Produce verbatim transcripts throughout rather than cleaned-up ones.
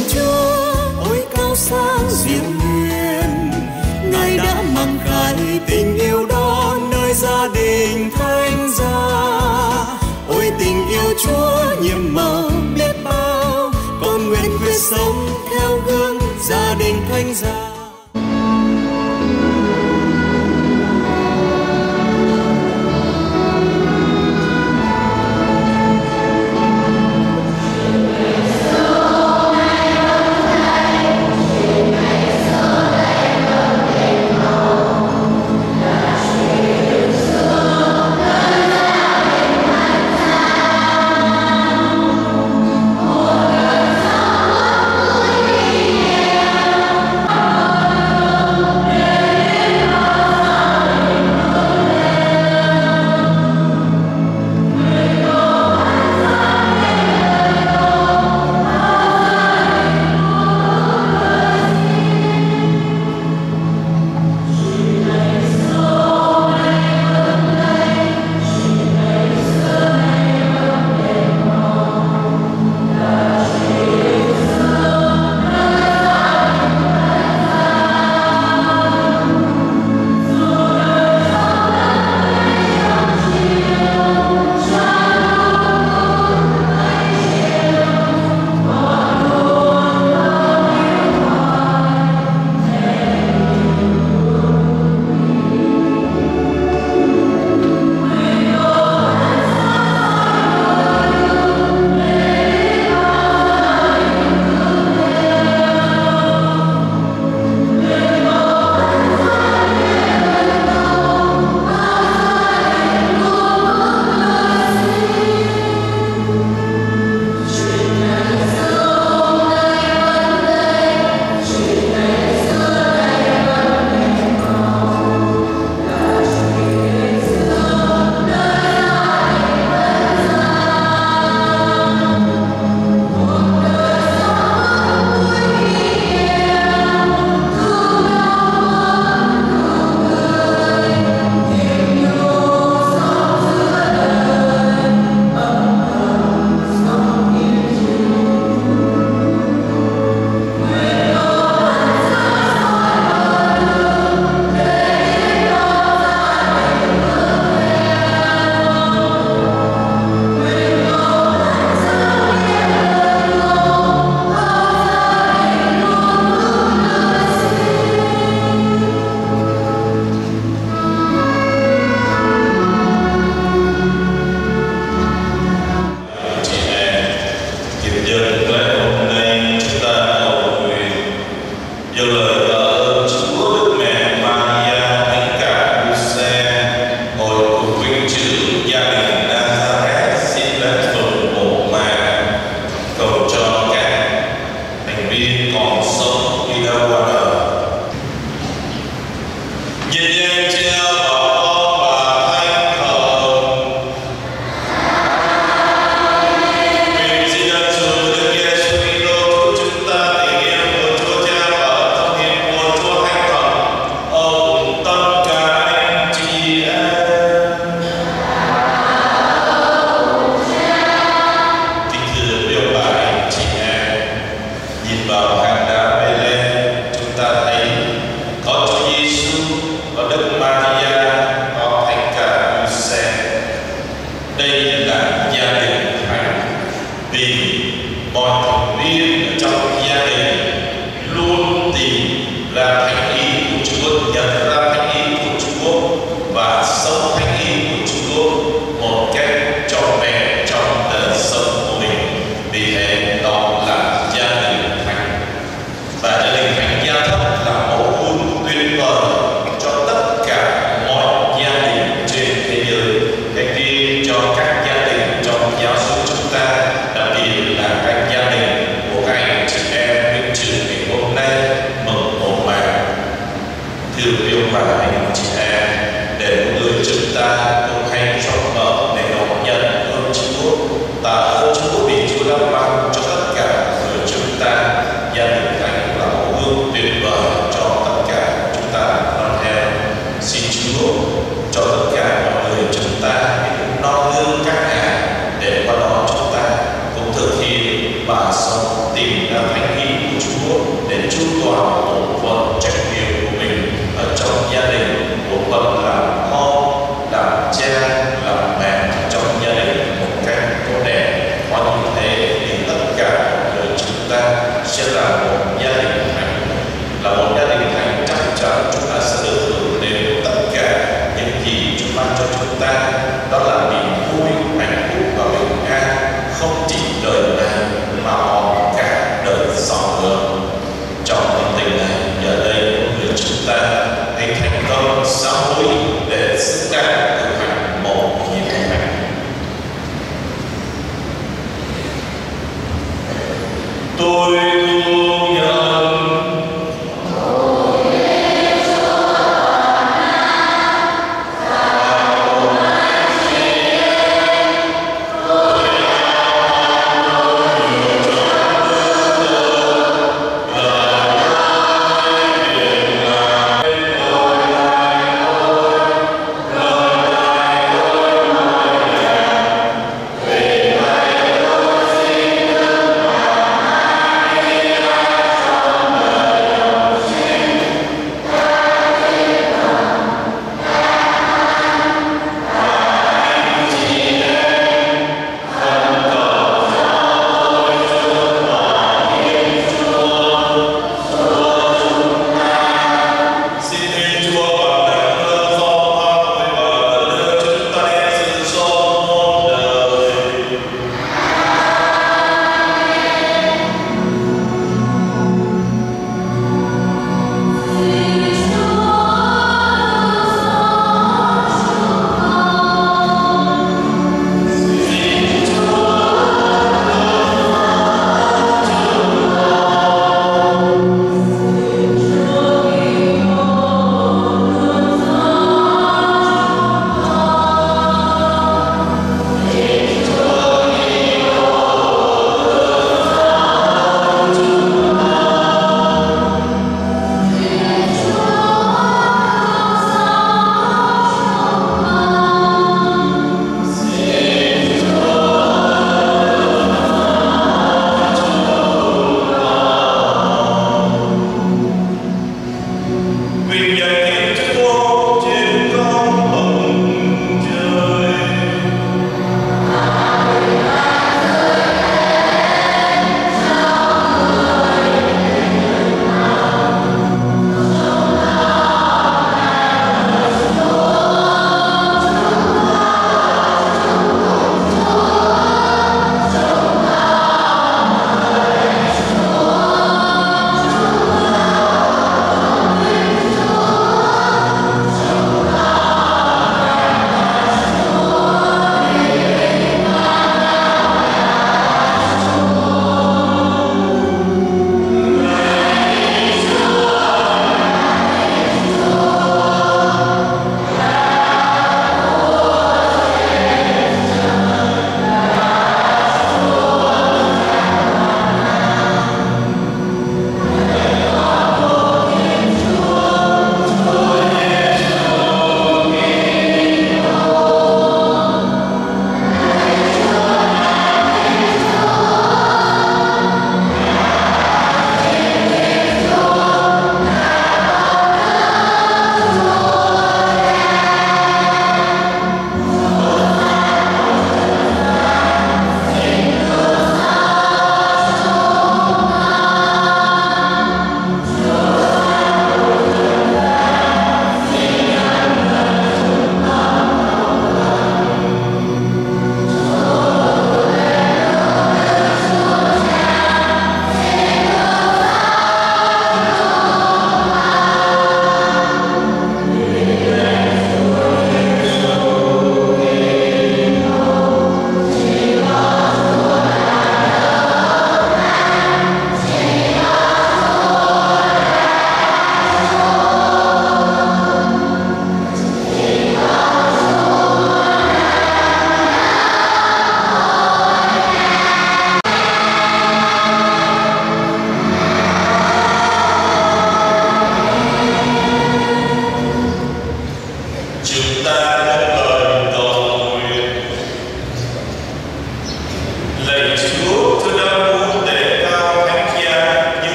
Chúa, ôi cao sang diệu huyền. Ngài đã mang khai tình yêu đó nơi gia đình thánh gia. Ôi tình yêu Chúa nhiệm màu biết bao, con nguyện quyết sống theo gương gia đình thánh gia. Cho các gia đình chúng ta, đó là niềm vui, hạnh phúc và bình an không chỉ đời này mà còn cả đời sau nữa. Trong tâm tình này, giờ đây mỗi người chúng ta hãy thành công sám hối để xứng đáng thực hành một nhiệm vụ này. Tôi thu nhận Hãy subscribe cho kênh Ghiền Mì Gõ để không bỏ lỡ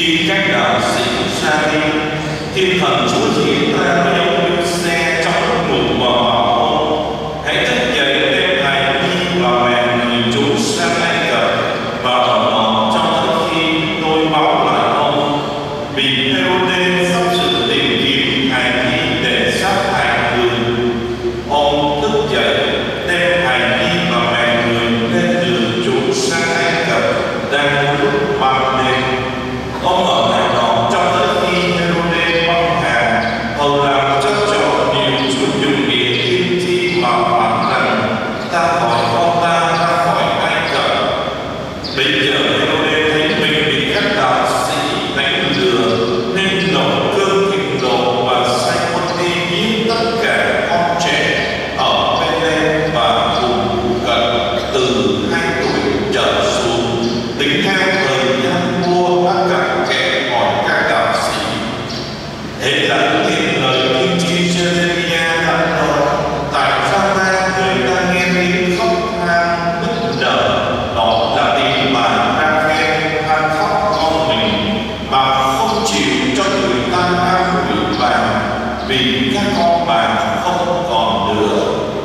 Khi các đạo sĩ ra đi, Thiên Thần Chúa diễn ra với ông như xe trong lúc ngủ và bảo ông: hãy thức dậy, đem hài nhi và mẹ người trốn sang Ai Cập, và ở đó cho tới khi tôi báo lại ông. Vì Hê-rô-đê sắp sửa tìm kiếm hài nhi để sát hại người. Ông thức dậy, đem hài nhi và mẹ người lên đường trốn sang Ai Cập đang lúc ban đêm. Ông ở lại đó cho tới khi Hê-rô-đê băng hà, hầu làm cho trò nhiều chút dùng nghĩa kim thi mà phán rằng: ta hỏi con ta ra khỏi Ai Cập. Bây giờ Hê-rô-đê thấy mình bị các đạo sĩ đánh lừa, nên nổi cơn thịnh nộ và sai quân đi giết tất cả con trẻ ở Bê-lêm và vùng phụ cận từ hai tuổi trở xuống, tính theo thời gian vua bắt gặp kẻ hỏi các đạo sĩ. Thế là thực hiện lời tiên tri Giê-rê-mi-a đã nói: tại Ra-ma người ta nghe tiếng khóc than nức nở, đó là tiếng bà Ra-phen than khóc con mình. Bà không chịu cho người ta an ủi bà, vì các con bà không còn nữa.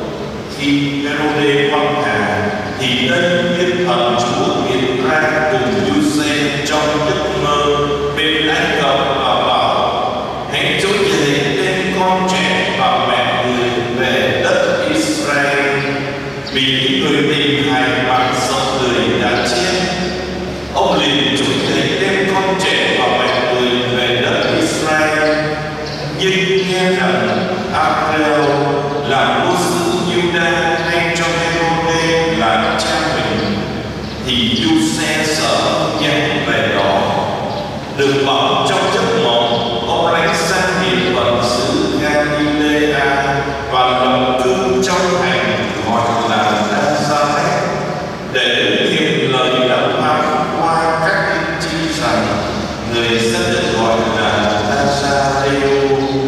Khi Hê-rô-đê băng hà, thì đây Thiên Thần Chúa hiện ra cùng Giuse trong giấc mơ bên Ai Cập và bảo: hãy trỗi dậy, đem con trẻ và mẹ người về đất Israel, vì những người tìm hài bằng sống người đã chết. Ông liền trỗi dậy, đem con trẻ và mẹ người về đất Israel. Nhưng nghe rằng Áp-reo là vua xứ Giu-đa hay cho Hê-rô-đê là cha mình, thì Giuse sợ nhanh về đó. Được bảo trong giấc mộng, ông lánh sang địa phận xứ Ga-li-lê-a và lập cư trong thành gọi là Nazareth, để thực hiện lời đã phán qua các tiên tri rằng người sẽ được gọi là Nazareo.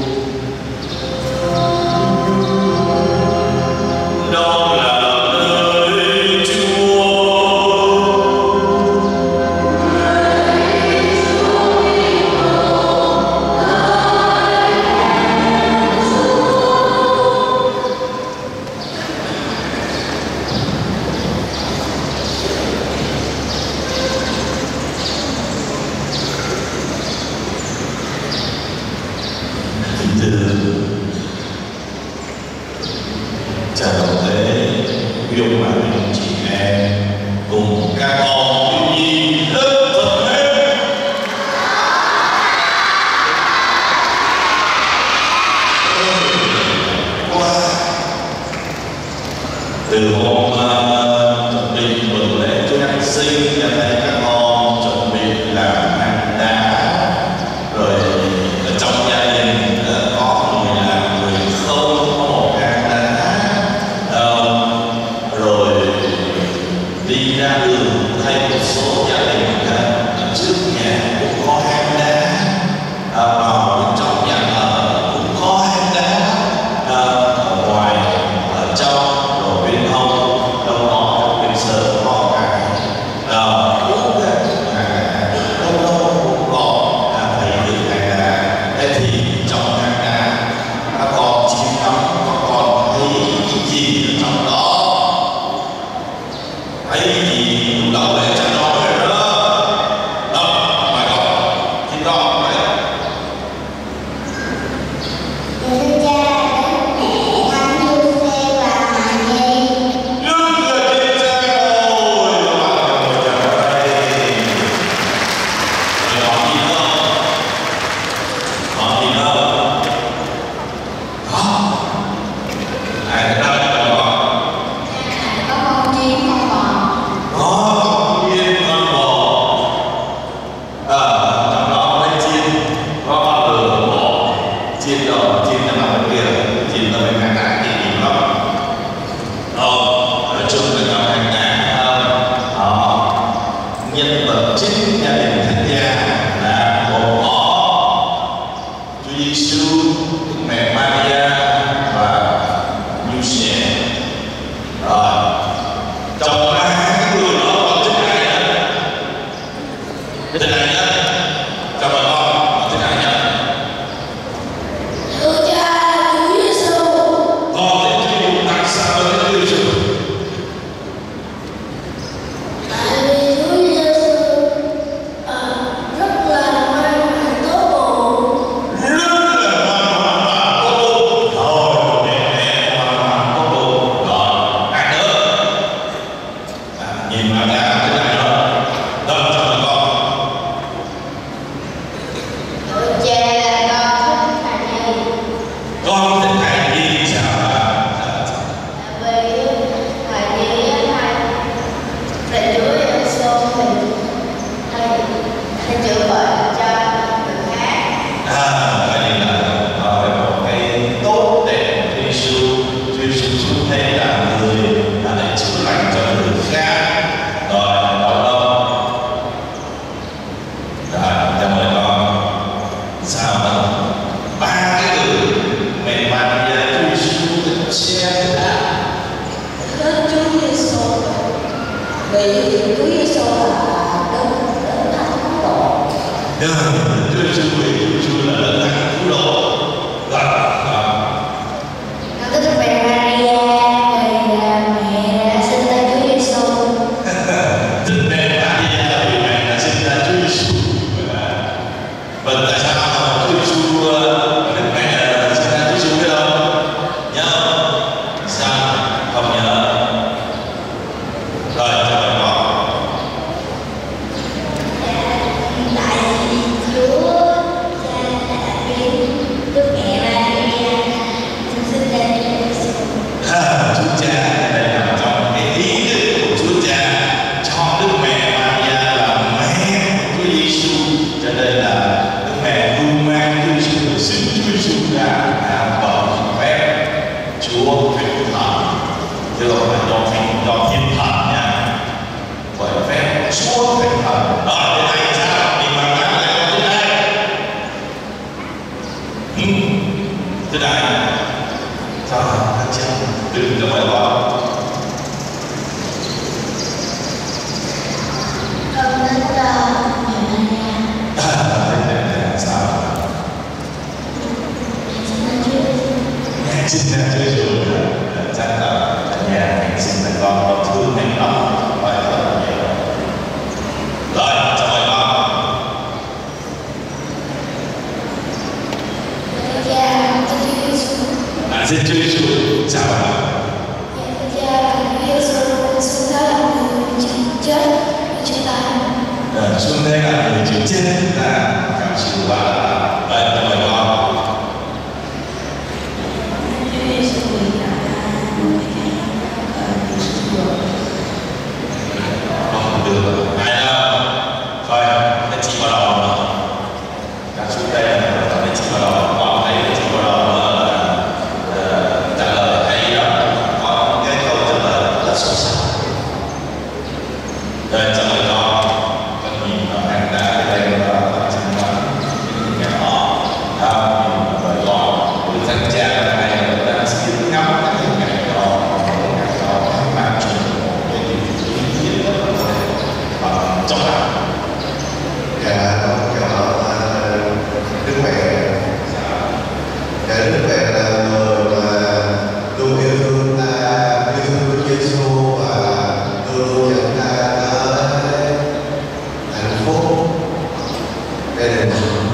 Đó là lời Chúa. Chào đồng tế, quý ông bà anh chị em cùng các con thiếu nhi lớp thật hết. Qua từ hôm chuẩn bị mừng lễ Chúa Giáng sinh, cho thấy các con chuẩn bị làm ăn đá, rồi ở trong gia đình có người làm người không có một hang đá, rồi đi ra đường thấy một số gia đình trước nhà cũng có hang đá, vào trong nhà ở cũng có hang đá, ở ngoài ở trong rồi bên hông đâu đó bên sơ có cái uống đâu đâu cũng có thấy được hang đá. Thế thì trong hang đá các con chỉ ngắm, các con thấy cái gì ở trong đó, thấy cái gì lúc đầu để cho nó về đó đâu mà còn thì đó vậy. Nhân vật chính gia đình Thánh Gia là một họ Chúa Giêsu, Đức Mẹ Maria và Giuse. Rồi trong ba cái người đó còn thích ai nữa? Thích ai nữa? Chúa Giêsu vì Chúa Giêsu là đấng thắng cứu độ. Con thích mẹ Maria, vì mẹ đã sinh ra Chúa Giêsu. Thích mẹ Maria là vì mẹ đã sinh ra Chúa Giêsu. Và tại sao Chúa Giêsu Đức Mẹ đã sinh ra Chúa Giêsu biết không? Nhớ không? Sao không nhớ? Rồi cho bạn con. Tại vì Chúa Cha đã biến Đức Mẹ Maria sinh ra Chúa Giêsu. À, Chúa Cha đây nằm trong cái ý đức của Chúa Cha cho Đức Mẹ Maria là mẹ của Chúa Giêsu, cho nên là Đức Mẹ luôn mang Chúa Giêsu và sinh Chúa Giêsu ra làm vợ phép Chúa Thánh Thần, chứ không phải do thiên do thiên thần nha, bởi phép Chúa Thánh Thần. Đó thế này sao thì mà bạn lại có thế này, ừ. Thế này sao anh chị đừng có phải lo. Con thích mẹ Maria. À, sao? Mẹ sinh ra Chúa Giêsu, chắc là nhà mẹ sinh ra con, con thương mẹ lắm, phải rất là nhiều. Rồi, chào mời con. Thưa Cha, Chúa Giêsu. À, xin Chúa Giêsu chào bạn. Thưa Cha, Chúa Giêsu xuống đó là người chết vì chúng ta. Ờ, xuống đây là người chịu chết là cảm sự và vậy chào mời con. Chúa Giêsu vì Không được. Ai đâu? Thôi, cái chị vào đầu mà. Cả xuống đây là cái chị vào đầu. Con thấy cái chị vào đầu là trả lời hay đó. Có cái câu trả lời rất là sâu sắc. Rồi chào mời con. Con nhìn vào hàng đá cái đây là chính là những cái họ. Không, nhìn vào lời con. Từ thanh cha là này là đang xin ngắm các hình ảnh đó. Ngày đó mang truyền một cái ý nghĩa rất là trong lòng. Dạ, con chào Đức Mẹ. Dạ, Đức Mẹ là người mà luôn yêu thương ta, yêu thương Chúa Giêsu và luôn luôn dẫn ta tới hạnh phúc, gia đình.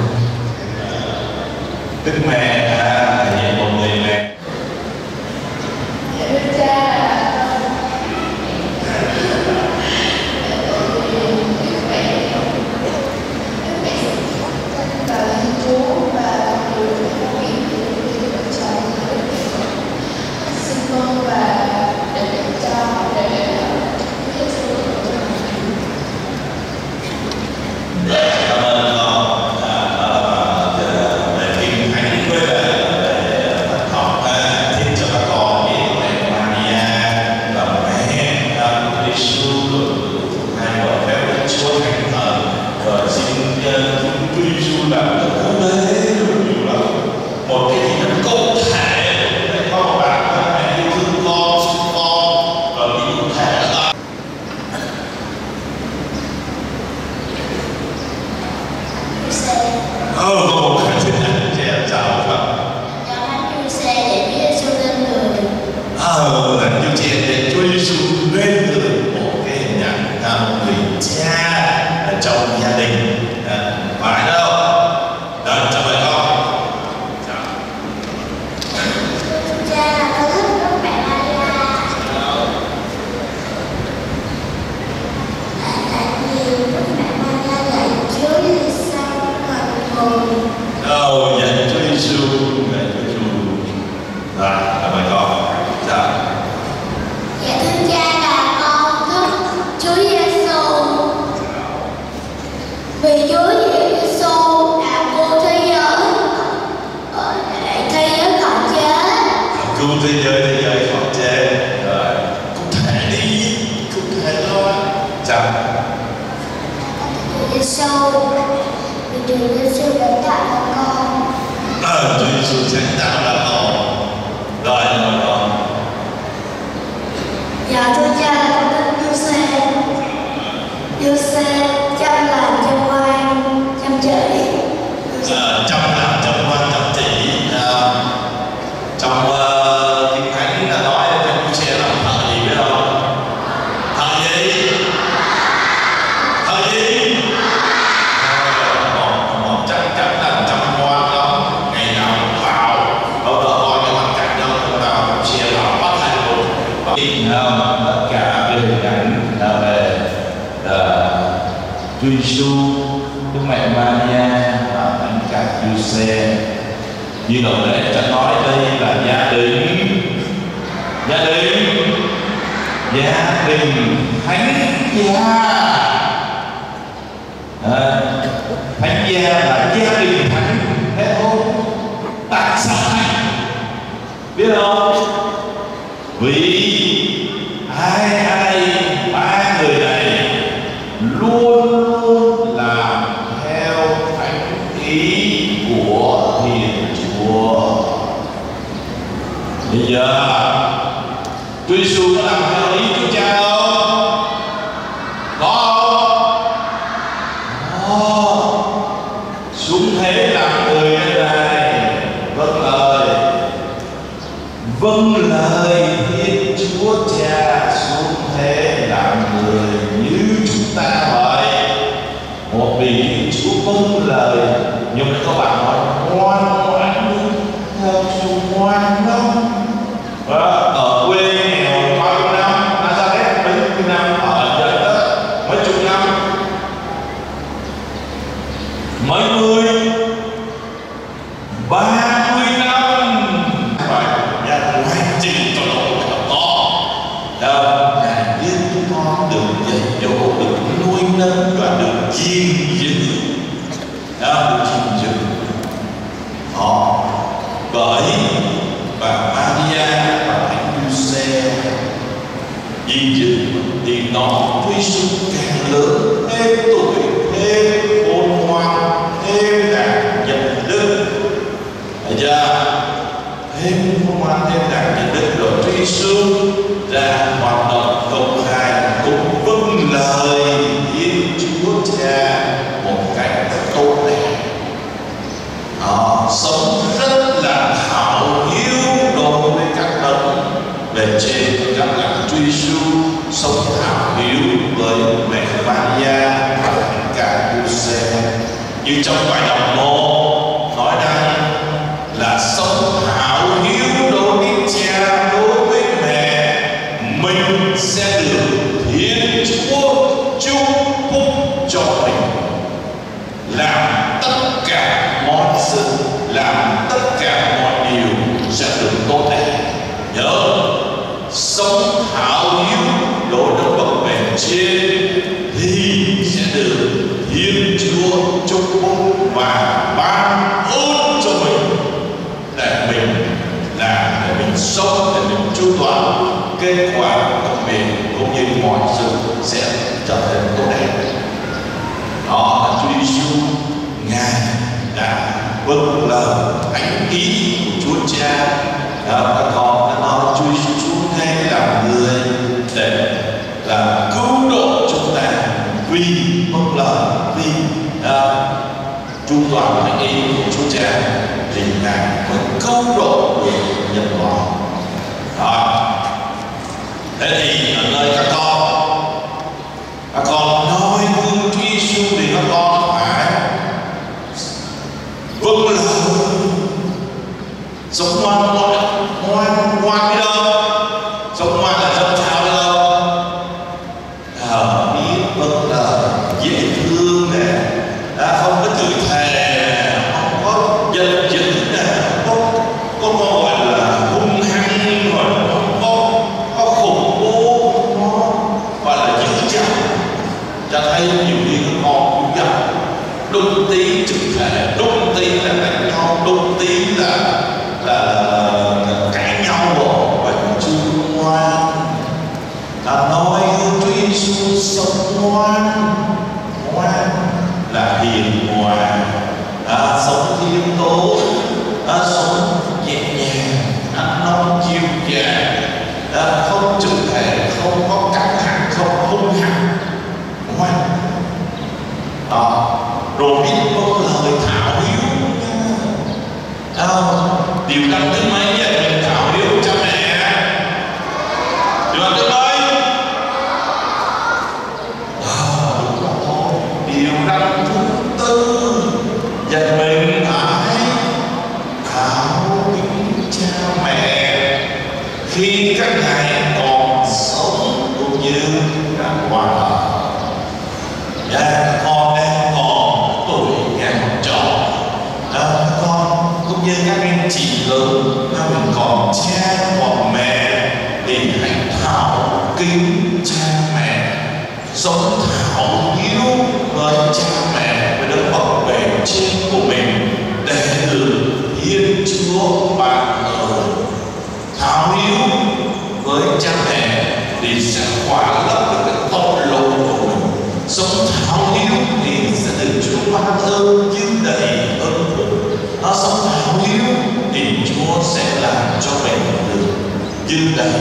Đức Mẹ là thể hiện một người mẹ. Đức Cha, Cảm ơn con về kinh thánh với lại Phật học thiết cho các con biết mẹ Maria là mẹ Chúa Giêsu, hai vợ phép của Chúa Thánh Thần, và xin Chúa Giêsu làm được cứu thế nhiều lắm. Một cái gì nó cụ thể để có một bạn mẹ yêu thương con, xin con và bị cụ thể là Ờ, một cái chuyện này trẻ chào Phật. Ờ, là như trẻ để Chúa Giêsu lên từ một cái hình ảnh là một người cha ở trong gia đình. Phải đâu? Đó, chào mời con. Chào. Cha, con thích Đức Mẹ Maria. Tại vì Đức Mẹ Maria dạy Chúa Giêsu làm người. Đâu, dạy Chúa Giêsu, dạy Chúa Giêsu. Rồi, chào mời con. Chào. Dạ thưa Cha, là con thích Chúa Giêsu. Vì Chúa Giêsu đã cứu thế giới, để thế giới khỏi chết. Cứu thế giới, thế giới khỏi chết. Rồi, cụ thể đi, cụ thể thôi. Chào. Chúa Giêsu, vì Chúa Giêsu đã tạo ra con. Ờ, Chúa Giêsu sáng tạo ra con. Rồi, rồi con. Dạ thưa Cha, là con thích Giuse. Giuse chăm làm cho ngoan, chăm chơi uh, chăm làm chăm ngoan chăm chỉ. Uh, trong uh, kinh thánh là nói cho anh chị làm thợ gì biết không? Thợ gì? Thợ gì? Còn còn chắc chắn là chăm ngoan lắm, ngày nào cũng vào, đâu đó coi cái hoàn cảnh đâu chúng ta cũng chia vào bắt hành luôn. Tất cả cái hình ảnh về Chúa Giêsu, Đức Mẹ Maria và Thánh Cả Giuse. Như đầu lễ đã nói, đây là gia đình, gia đình, gia đình thánh gia. À, thánh gia là gia đình thánh, thế thôi. Tại sao thánh? Biết không? Vì ai ai ba người này luôn luôn làm theo thánh ý của Thiên Chúa. Bây giờ Chúa Giêsu có làm theo ý Chúa Cha không? Có không? Có. Xuống thế làm người đây này, vâng lời, vâng lời Thiên Chúa Cha xuống thế làm người như chúng ta vậy. Một vì Thiên Chúa vâng lời, nhưng các bạn nói ngoan ngoãn theo Chúa ngoan không? Và ở quê nghèo bao nhiêu năm, Nazareth mấy chục năm, ở trời đất mấy chục năm, mấy mươi, ba mươi năm, phải nhà ngoại trình cho nó to. Đâu, Ngài biết chúng con được dạy dỗ, được nuôi nấng và được gìn giữ. Đó, được gìn giữ. Đó, bởi bà Maria và Thánh Giuse gìn giữ thì nó Chúa Giêsu càng lớn, thêm tuổi, thêm khôn ngoan, thêm đạt nhận đức. Thấy chưa? Thêm khôn ngoan, thêm đạt nhận đức, rồi Chúa Giêsu ra hoạt động công khai cũng vâng lời Thiên Chúa Cha một cách tốt đẹp. Họ sống rất là hảo hiếu đối với các đấng về trên, các là Chúa Giêsu sống hảo hiếu với mẹ Maria và Thánh Cả Giuse. Như trong bài đọc một nói rằng là sống hảo hiếu đối với cha, đối với mẹ, mình sẽ được Thiên Chúa chúc phúc cho mình. Làm tất cả mọi sự, làm tất cả mọi điều sẽ được tốt đẹp. Nhớ, sống hảo hiếu đối với bậc bề trên thì sẽ được Thiên Chúa chúc phúc và ban ơn cho mình, để mình làm, để mình sống, để mình chu toàn. Kết quả của mình cũng như mọi sự sẽ trở thành tốt đẹp. Đó là Chúa Giêsu, Ngài đã vâng lời thánh ý của Chúa Cha. Đó, các con đã nói Chúa Giêsu xuống thế làm người để là cứu độ chúng ta, vì vâng lời, vì chu toàn thánh ý của Chúa Cha thì Ngài mới cứu độ được nhân loại. Đó. Thế thì ở nơi các con, các con nói gương Chúa Giêsu thì các con phải vâng lời, sống ngoan ngoãn, ngoan ngoan biết đâu, sống ngoan là sống sao biết đâu, à, biết vâng lời, dễ thương nè, đã không có chửi thề, không có giận dữ nè, không có có gọi là hung hăng, rồi không có có khủng bố, không có gọi là dữ dằn. Cho thấy nhiều khi các con cũng gặp đụng tí chửi thề, đụng tí là đánh nhau, đụng tí là là, là cãi nhau rồi, và chưa ngoan. Ta nói Chúa Giêsu sống ngoan, ngoan là hiền hòa, à, sống thiêm tốn, à, sống nhẹ nhàng, ăn ngon chiêu dàng, à, không chửi thề, không có căng thẳng, không hung hăng, ngoan. Đó, rồi biết có lời thảo hiếu, Không, điều răn thứ mấy vậy mình thảo hiếu cha mẹ? Điều răn thứ mấy? À, đúng rồi. Điều răn thứ tư dạy mình phải thảo kính cha mẹ khi các ngài còn sống cũng như đã qua đời. Dạ, con đang còn tuổi nhà học trò, à, con cũng như các anh chị lớn, mà mình còn cha hoặc mẹ thì hãy thảo kính cha mẹ, sống thảo hiếu với cha mẹ, với đấng bảo vệ trên của mình để được Thiên Chúa ban ơn. Thảo hiếu với cha mẹ thì sẽ khỏa lấp được cái tội lỗi của mình. Sống thảo hiếu thì sẽ được Chúa ban ơn dư đầy ơn phúc. Nó sống thảo hiếu thì Chúa sẽ làm cho mình được dư đầy.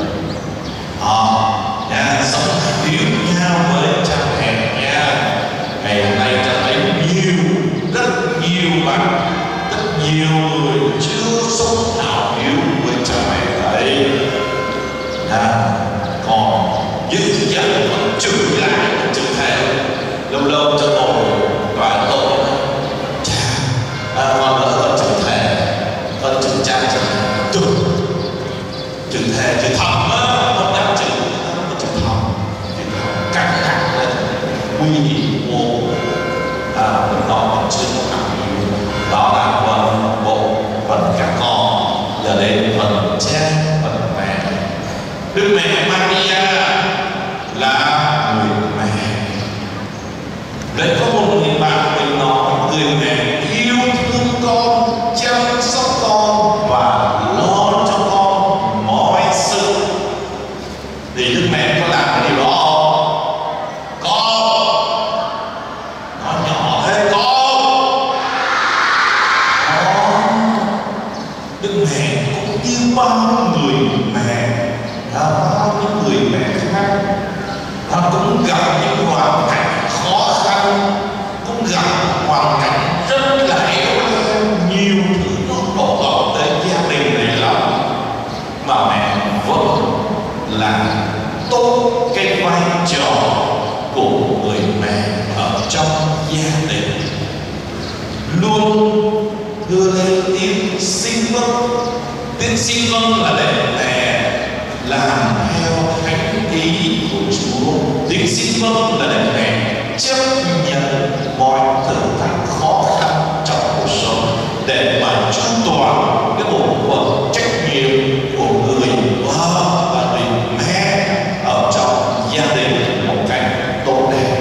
Họ nha, sống thảo hiếu nhau với cha mẹ nha. Ngày hôm nay ta thấy nhiều, rất nhiều bạn, rất nhiều người chưa sống thảo hiếu với cha mẹ đấy. À, còn dữ dằn còn chửi lại còn chửi theo, lâu lâu cho ngồi tòa tội cha, à, con đỡ con chửi thề, con chửi cha chửi chửi chửi thề chửi thầm á, không dám chửi, không chửi thầm, chửi thầm căng thẳng lên, nguy hiểm vô, à, mình đó còn chưa có thảo hiếu. Đó là phần bộ phần các con, giờ đến phần cha, phần mẹ. Đức mẹ Maria là người mẹ. Đấy, có một người bạn mình nói người mẹ yêu thương con, chăm sóc con và lo cho con mọi sự. Thì Đức mẹ có làm cái điều đó không? Có. Nói nhỏ thế con. Có. Đức mẹ cũng như bao người mẹ, bao những người mẹ khác, họ cũng gặp những hoàn cảnh khó khăn, cũng gặp hoàn cảnh rất là éo le, nhiều thứ nó đổ ập tới gia đình này lắm, mà mẹ vẫn là tốt cái vai trò của người mẹ ở trong gia đình, luôn đưa lên tiếng xin vâng. Tiếng xin vâng là để mẹ làm theo thánh ý của Chúa. Tiếng xin vâng là để mẹ chấp nhận mọi thử thách khó khăn trong cuộc sống, để mà chu toàn cái bổn phận trách nhiệm của người vợ và người mẹ ở trong gia đình một cách tốt đẹp.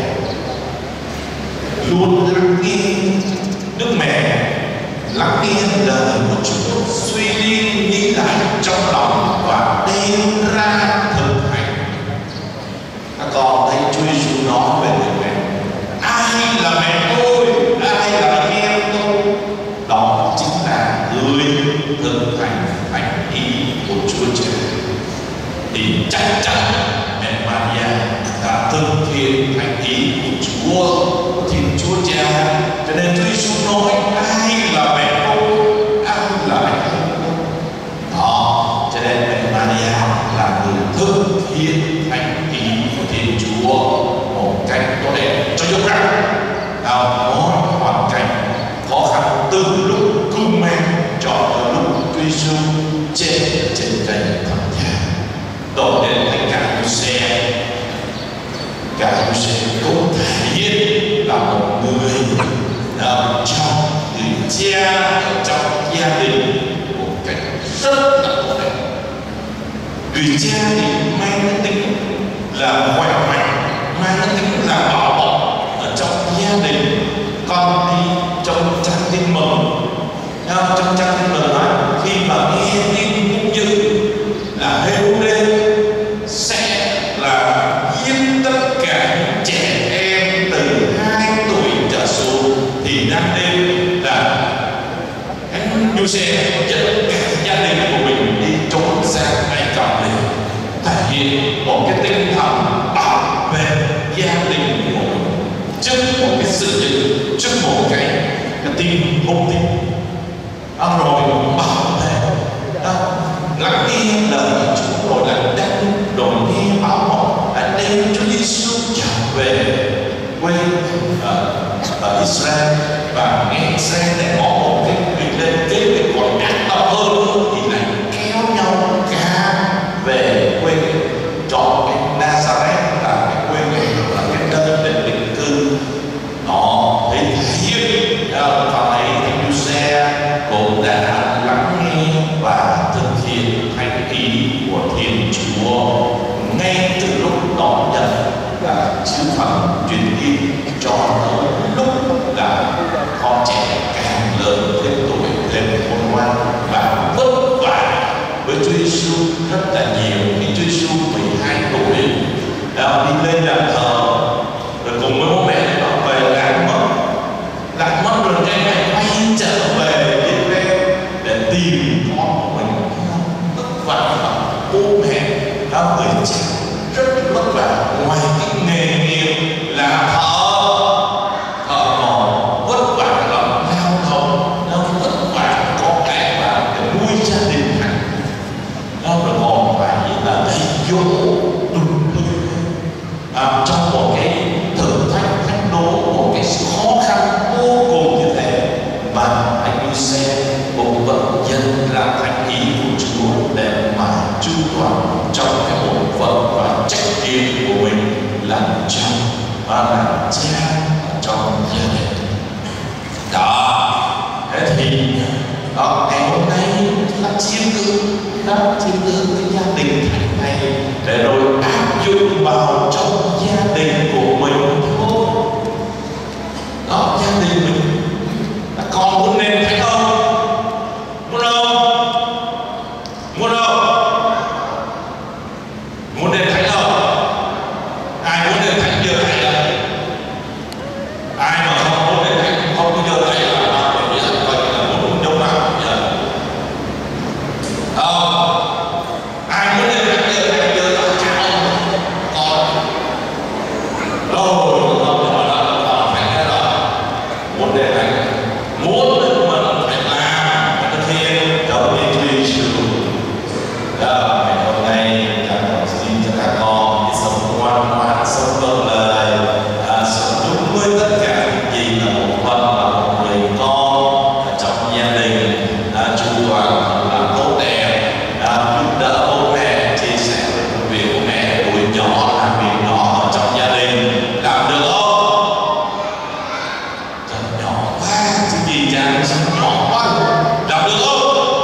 Luôn lắng nghe Đức mẹ, lắng nghe lời của Chúa, suy đi nghĩ lại trong lòng và đem ra thực hành. Các con thấy Chúa Giêsu nói về người mẹ: ai là mẹ tôi, ai là em tôi? Đó chính là người thực hành thánh ý của Chúa Cha. Thì chắc chắn mẹ Maria đã thực hiện thánh ý của Chúa, của Thiên Chúa Cha. Cho nên Chúa Giêsu nói: ai là mẹ tôi, ai là em tôi? Đó, cho nên mẹ Maria là người thực hiện thánh ý của Thiên Chúa một cách tốt đẹp. Cho dấu rằng nào mỗi hoàn cảnh khó khăn, từ lúc cưu mang cho tới lúc Chúa Giêsu chết trên cây thập giá, đổ đến thánh cả Giuse. Cả Giuse cũng thể hiện là một người ở trong người cha, ở trong gia đình một cách rất là tốt đẹp. Người cha thì mang cái tính là khỏe mạnh, mang cái tính là bảo bọc ở trong gia đình. Con đi trong trang tin mừng, trong trang tin mừng nói khi mà nghe tin cũng như là Hê-rô-đê sẽ là giết tất cả những trẻ em từ hai tuổi trở xuống, thì đang đêm là anh Giuse dẫn cả gia đình của mình đi trốn sang Ai Cập này, thể hiện một cái tinh thần bảo vệ gia đình của mình trước một cái sự việc, trước một cái, cái tin hung tin. à, rồi bảo vệ, à, lắng nghe lời Chúa, rồi là đánh, rồi nghe bảo mộng, đã đem Chúa Giêsu trở về quê ở Israel, và nghe Israel để có một cái việc lên kế hoạch còn ác độc hơn thì lại kéo nhau cả về quê, chọn cái Nazareth là cái quê này, là cái nơi để định cư. Đó thì hiện và thấy Thánh Giuse cũng đã lắng nghe và thực hiện thánh ý của Thiên Chúa ngay từ lúc đón nhận là sứ phần truyền tin cho tới lúc là con trẻ càng lớn thêm tuổi, thêm khôn ngoan và vất vả với Chúa Giêsu rất là nhiều. Khi Chúa Giêsu mười hai tuổi đã đi lên làm thờ, rồi cùng với bố mẹ nó về lạc mất, lạc mất rồi cái này quay trở về Israel để tìm con của mình. Vất vả bố mẹ đã người cha rất vất vả, ngoài cái nghề nghiệp là thợ thợ mỏ vất vả lắm, lao động nó vất vả, có cái vào để nuôi gia đình hạnh nó rồi còn phải là đầy dỗ đừng tư à, trong một cái thử thách thách đố, một cái khó khăn vô cùng như thế, mà anh Giuse cũng vẫn dân làm thánh ý của Chúa để mà chu toàn trong cái bổn phận và trách nhiệm của mình làm cha và làm cha trong gia đình. Đó, thế thì đó, ngày hôm nay ta chiêm ngưỡng, ta chiêm ngưỡng cái gia đình thánh này để rồi áp dụng vào trong gia đình của mình thôi. Đó, gia đình mình ta còn muốn nên thánh không? Muốn không? Muốn không? Muốn nên thánh không? Ai muốn nên thánh chưa thánh đây? Ai mà không muốn nên thánh không có chưa thánh là nào phải biết là coi như là muốn chống nào giờ. Không? Ai muốn nên thánh chưa thánh chưa là cháu con. Rồi con nhỏ đó còn thánh cái rồi. Muốn nên thánh, muốn nhưng mà phải làm, phải thực hiện trong những Chúa Giêsu. Đó, ngày hôm nay các con xin cho các con sống ngoan ngoãn, sống vâng lời, à, sống đúng với tất cả những gì là một phần là một người con trong gia đình, à, chu toàn làm tốt đẹp, à, giúp đỡ bố mẹ, chia sẻ với công việc của mẹ, tuổi nhỏ làm việc nhỏ ở trong gia đình, làm được không? Rất nhỏ quá, chứ gì cha nó sống nhỏ quá, làm được không?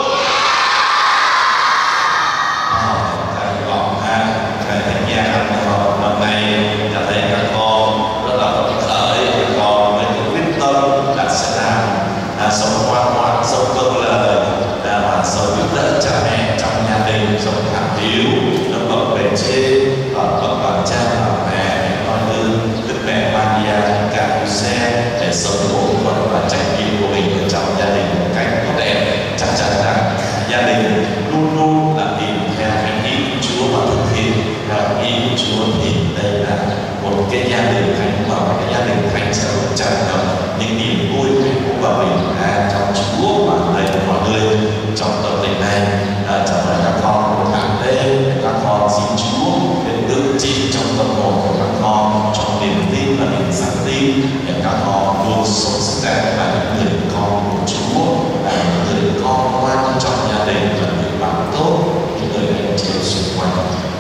Năm nay ta thấy các con rất là phấn khởi, các con với cái quyết tâm là sẽ làm à, sống ngoan ngoãn, sống vâng lời, à, và sống giúp đỡ cha mẹ trong gia đình, sống thẳng hiếu, nâng bậc bề trên, và bậc bằng cha và mẹ, nói như Đức Mẹ Maria, cả Giuse để sống bổn phận và trách nhiệm của mình ở trong gia đình một cách tốt đẹp. Chắc chắn rằng gia đình luôn luôn là tìm theo thánh ý của Chúa và thực hiện theo ý của Chúa, thì đây là một cái gia đình thánh, và cái gia đình thánh sẽ được tràn ngập những niềm vui, hạnh phúc và bình an trong Chúa và đây mọi người trong tập tình này. À, chào mừng các con một tháng lễ để các con xin Chúa đến tự trị trong tâm hồn của các con, trong niềm tin và niềm sáng tin, để các con luôn sống xứng đáng là những người con của Chúa, là những người con ngoan trong gia đình, là người bạn tốt, những người anh chị xung quanh.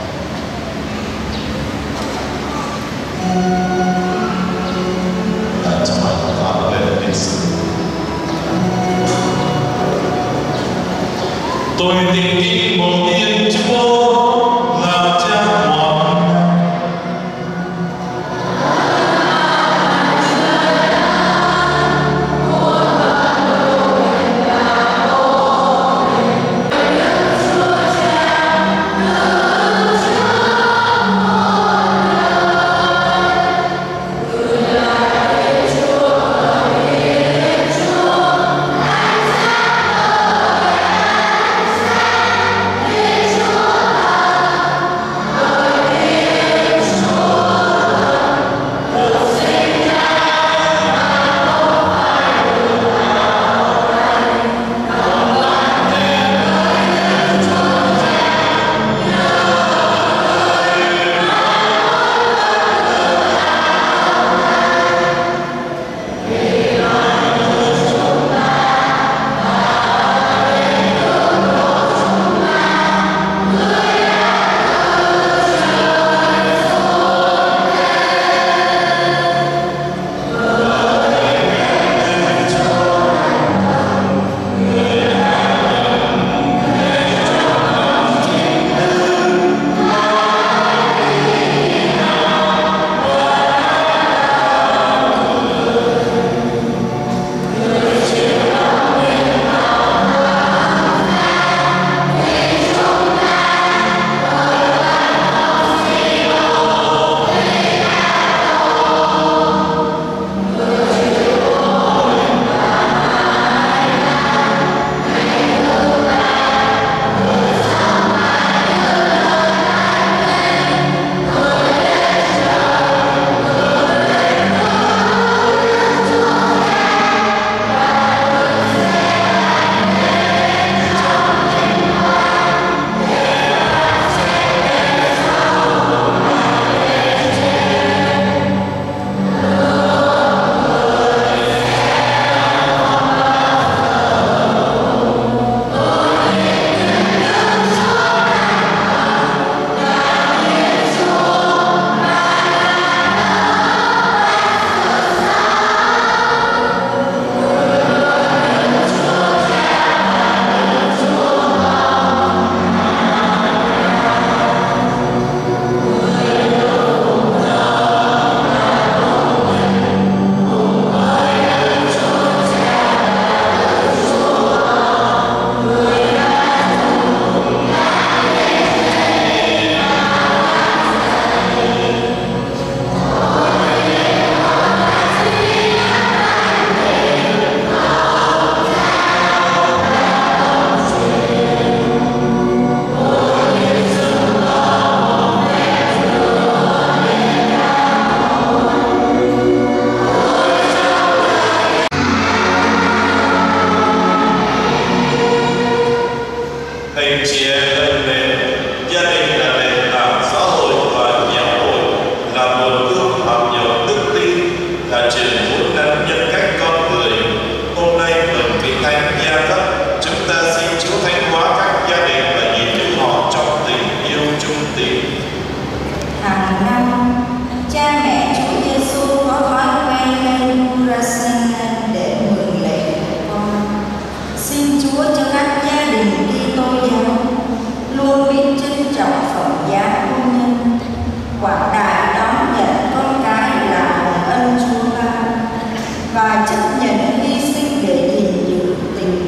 Và trong mọi các con lên lịch sử. Tôi tình nghĩ một Thiên Chúa là cha ngoan. Hãy subscribe cho kênh Ghiền Mì Gõ để không bỏ lỡ thánh gia cấp, chúng ta xin Chúa thánh hóa các gia đình và gìn giữ họ trong tình yêu trung tín. Hàng năm, cha mẹ Chúa Giêsu có thói quen lên Murasan để mừng lễ của con. Xin Chúa cho các gia đình Kitô giáo luôn biết trân trọng phẩm giá hôn nhân, quảng đại đón nhận con cái là hồng ân Chúa ban và chấp nhận hy sinh để gìn giữ tình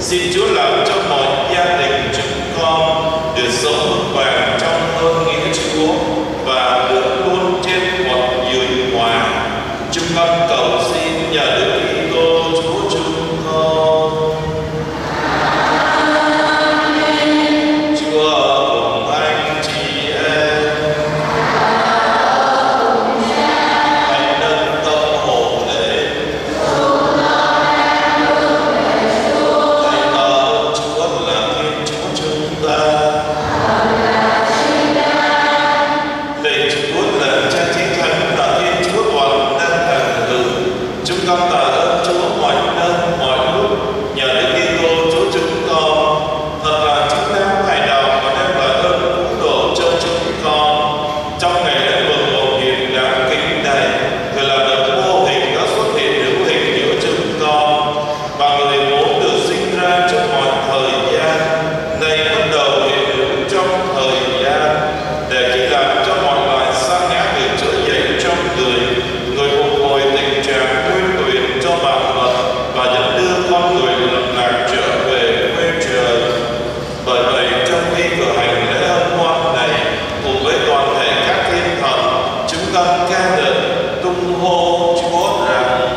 Xin Chúa làm cho mọi gia đình chúng con được sống vững vàng trong ơn nghĩa Chúa và được luôn trên một dưới hòa. Chúng con cầu xin nhờ Đức Kitô Chúa chúng con. Amen. Chúa cùng anh chị em. Hãy nâng tâm hồn lên. Hãy thờ Chúa là Thiên Chúa chúng ta. Lạy Chúa là Cha Thiên Thánh là Thiên Chúa toàn năng hằng hữu. Chúng con tạ ơn Chúa mọi nơi mọi lúc nhờ Đức Kitô Chúa chúng con. Thật là chính đáng hài lòng và đem lại ơn cứu độ cho chúng con. Trong ngày lễ mừng một hiện đáng kính này, người là đấng vô hình đã xuất hiện hữu hình giữa chúng con, và người vốn được sinh ra trong mọi thời gian, nay bắt đầu hiện hữu trong thời gian, để khi làm cho mọi loài sa ngã được trỗi dậy trong người, người phục hồi tình trạng nguyên quyền cho vạn vật và dẫn đưa con người lầm lạc trở về quê trời. Bởi vậy, trong khi cử hành lễ hân hoan này cùng với toàn thể các thiên thần, chúng con ca ngợi tung hô Chúa rằng: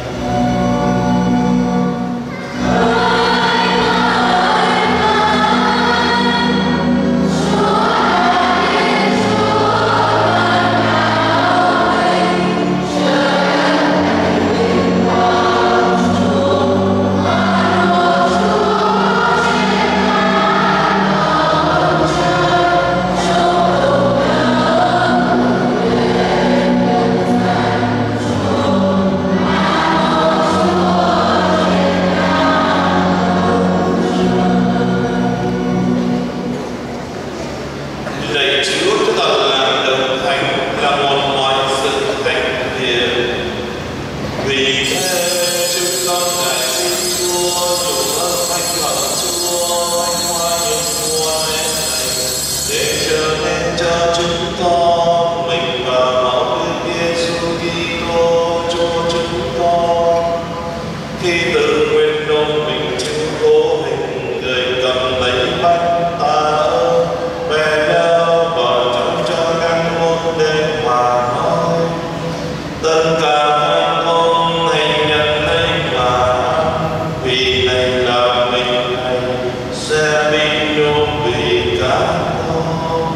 Lạy Chúa, Chúa thật là đấng thánh, là một mọi sự thánh hiền. Vì thế chúng con ngài xin Chúa đủ ơn thánh hận Chúa thánh hóa những mùa lễ này, để trở nên cho chúng con mình và máu Đức Giêsu Kitô Chúa chúng con. Khi tự nguyên nôn mình chứng cố hình, người cầm lấy bánh ta ơn về nhau bỏ trong cho các môn để mà nói: tất cả các con hãy nhận lấy mà ăn, vì này là mình này sẽ bị nô vì các con.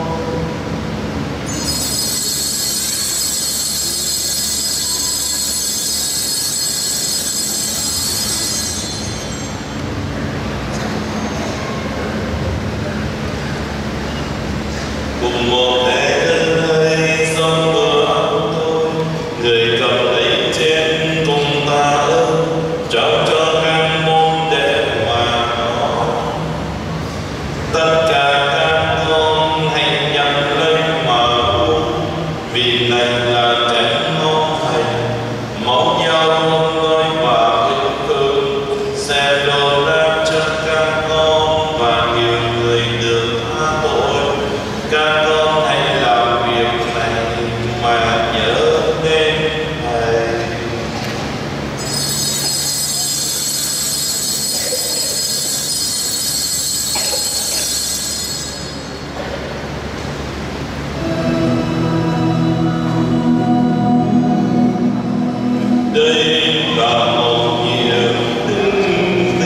Cùng một thế thân ấy xong bữa ăn tôi, người cầm lấy chén cùng ta ơn trao cho các môn để mà nói: tất cả các con hãy nhận lấy mà uống, vì này là chén máu Thầy, máu nhau luôn nói và yêu thương sẽ đổ ra cho các con và nhiều người được tha tội. Các con hãy làm việc này mà nhớ đến Thầy. Đây là một niềm tin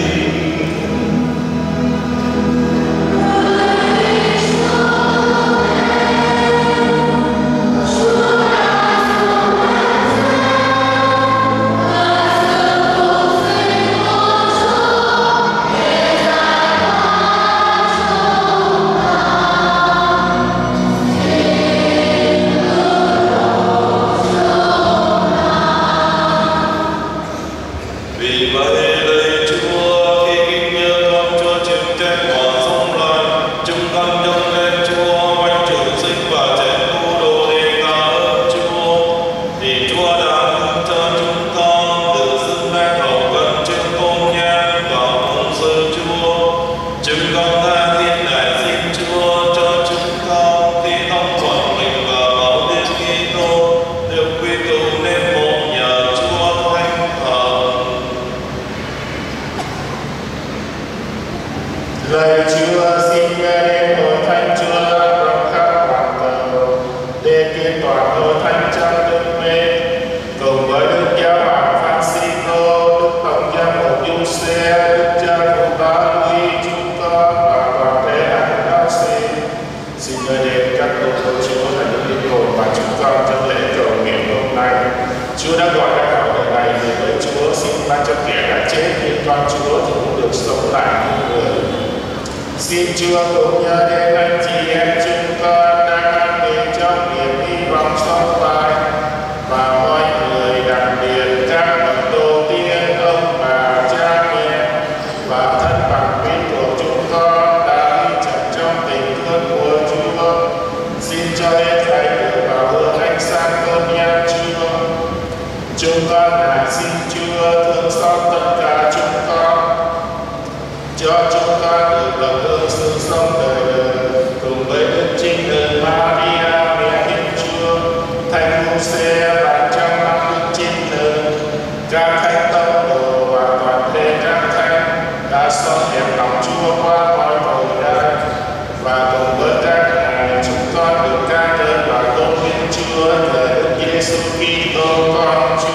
Lạy Chúa, xin nghe đến hội thánh Chúa trong khắp toàn cầu, để kiện toàn hội thánh trong đức mến, cùng với Đức Giáo hoàng Francisco, Đức Tổng giám mục Giuse, Đức Cha Phụ tá Louis, chúng con và toàn thể hạnh giáo sĩ. Xin nghe đến các tôn của Chúa là những linh hồn mà chúng con trong lễ cầu nguyện hôm nay. Chúa đã gọi ra khỏi đời này thì với Chúa xin ban cho kẻ đã chết nhưng con Chúa thì cũng được sống lại như người. Xin Chúa cùng nhớ đến anh chị em chúng con đang an nghỉ trong niềm hy vọng sống lại, và mọi người đặc biệt các bậc tổ tiên, ông bà, cha mẹ và thân bằng quyến thuộc chúng con đã đi chặt trong tình thương của Chúa. Xin cho hết thảy được vào hương ánh sáng tôn nhang Chúa. Chúng con lại xin Chúa thương xót tất cả chúng con, cho chúng con được lập hương sự sống đời đời cùng với Đức Trinh Nữ Maria mẹ Thiên Chúa, Thánh Giuse và trong năm Đức Trinh Nữ, các thánh tông đồ và toàn thể các thánh đã sống hiệp lòng Chúa qua mọi thời đại, và cùng với các ngài chúng con được ca ngợi và tôn vinh Chúa nhờ Đức Giêsu Kitô con Chúa.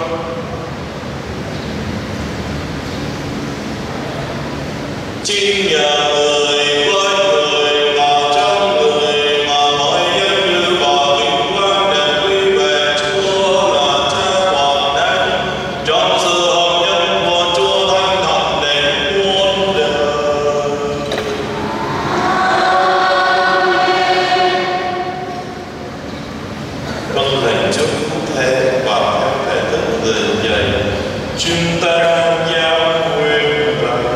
Chính nhờ người với người vào trong người mà mọi nhân như vào vinh quang để quy về Chúa là Cha toàn năng, trong sự hợp nhất của Chúa Thánh Thần đến muôn đời. Vâng lệnh chúc cũng thế và theo thể thức người dạy, chúng ta giao quyền lệnh.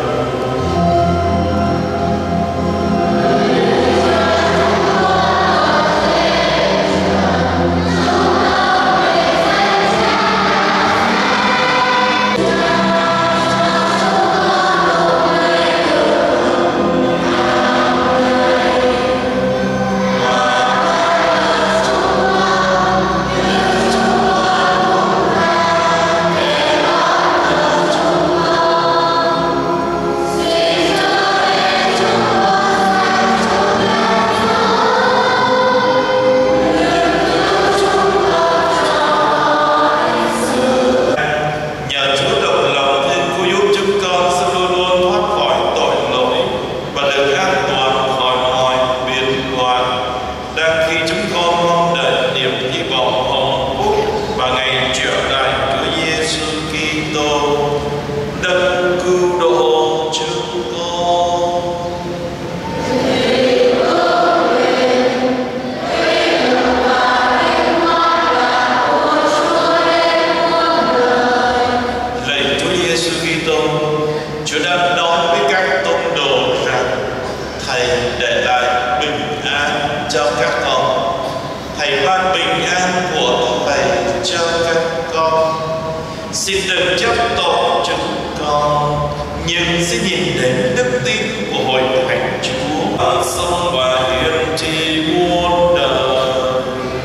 Xin đừng chấp tội chúng con, nhưng xin nhìn đến đức tin của hội thánh Chúa và sống và hiển trị muôn đời.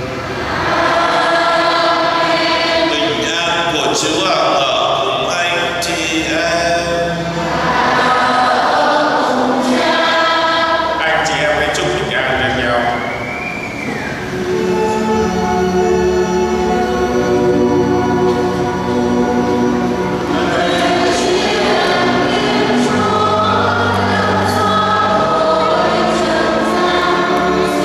Bình an của Chúa ở cùng anh chị em. Anh chị em hãy chúc bình an với nhau. Hãy subscribe cho kênh Ghiền Mì Gõ để không bỏ lỡ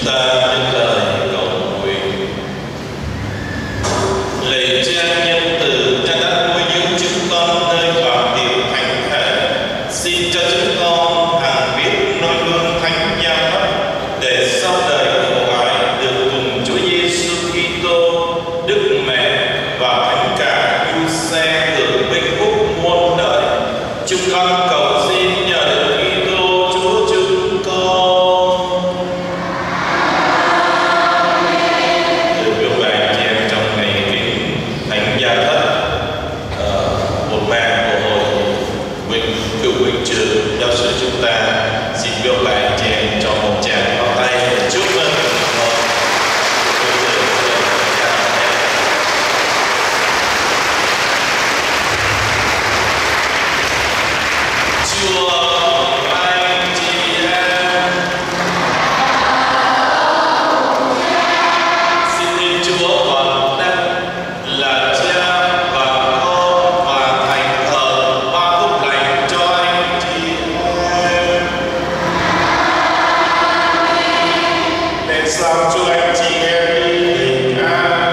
ta những lời cầu nguyện. Lạy Cha nhân từ, Cha đã nuôi dưỡng chúng con nơi bảo điều thánh thể. Xin cho chúng con hằng biết noi gương thánh gia pháp để sau đời khổ ải được cùng Chúa Giêsu Kitô, Đức Mẹ và thánh cả du xe hưởng vinh phúc muôn đời. Chúng con cầu xin nhờ Đức Kitô Chúa chúng con. Được biểu bài chị em trong ngày kính thánh gia thất, một mẹ của hội Vinh cựu Vinh Trường giáo sư chúng ta xin biểu bài chị em cho một tràng pháo tay để chúc mừng. Chúa cùng anh chị em. Xin tin Chúa toàn năng là Cha và Con và Thánh Thần ban phúc lành cho anh chị em. Nên sao chúc anh chị em đi bình an.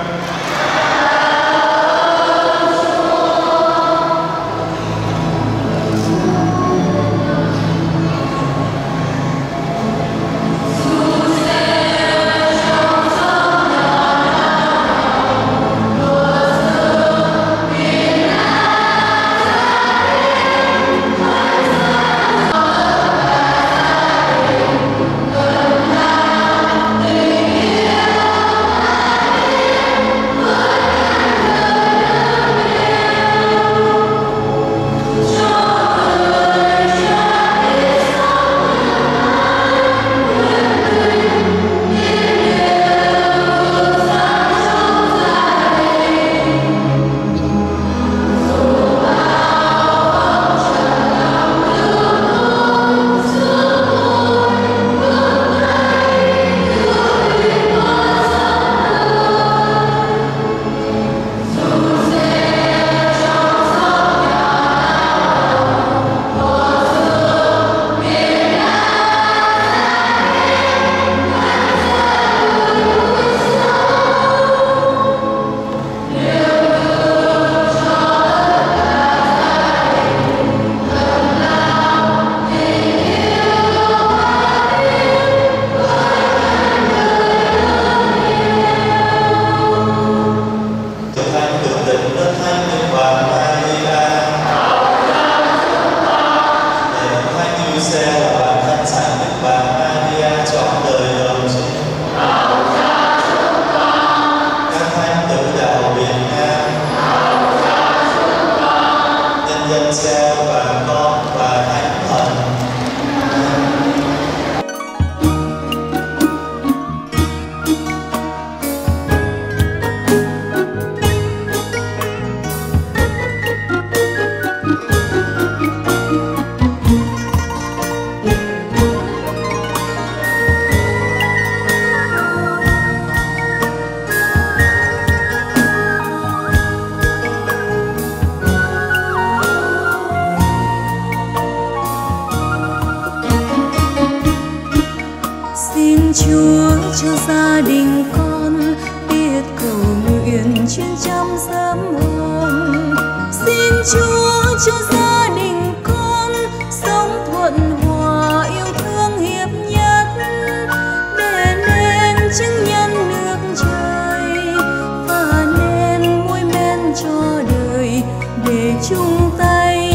Chúa cho gia đình con biết cầu nguyện chuyên chăm sớm hôm. Xin Chúa cho gia đình con sống thuận hòa yêu thương hiệp nhất, để nên chứng nhân nước trời và nên muối men cho đời, để chung tay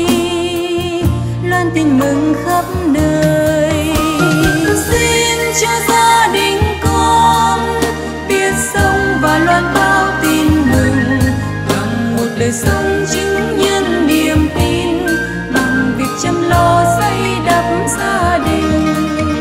loan tin mừng khắp nơi. Xin cho gia đình con biết sống và loan báo tin mừng bằng một đời sống chứng nhân niềm tin, bằng việc chăm lo xây đắp gia đình.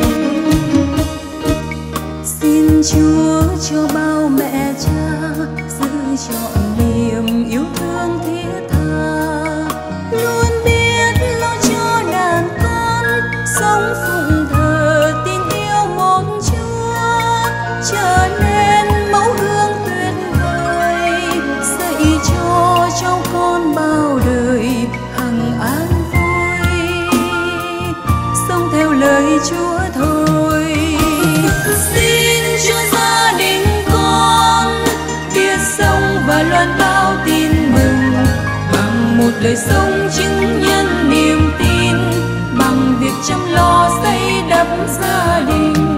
Xin Chúa cho bao mẹ cha giữ trọn niềm yêu thương thiết tha, luôn biết lo cho đàn con sống phụng thờ tình yêu một Chúa, trở nên mẫu gương tuyệt vời, dạy cho cháu con bao đời hằng an vui, sống theo lời Chúa thôi. đời sống chứng nhân niềm tin bằng việc chăm lo xây đắp gia đình.